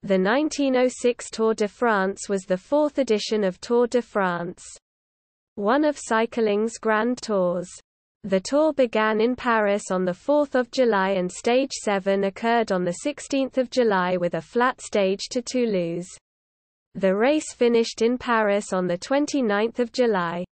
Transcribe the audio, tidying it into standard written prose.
The 1906 Tour de France was the fourth edition of Tour de France, one of cycling's Grand Tours. The Tour began in Paris on 4 July and Stage 7 occurred on 16 July with a flat stage to Toulouse. The race finished in Paris on 29 July.